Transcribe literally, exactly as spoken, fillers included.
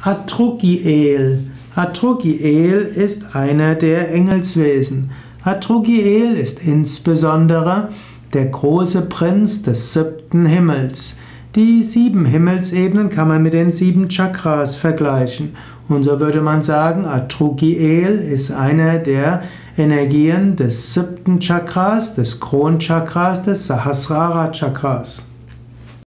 Atrugiel. Atrugiel ist einer der Engelswesen. Atrugiel ist insbesondere der große Prinz des siebten Himmels. Die sieben Himmelsebenen kann man mit den sieben Chakras vergleichen. Und so würde man sagen, Atrugiel ist einer der Energien des siebten Chakras, des Kronchakras, des Sahasrara Chakras.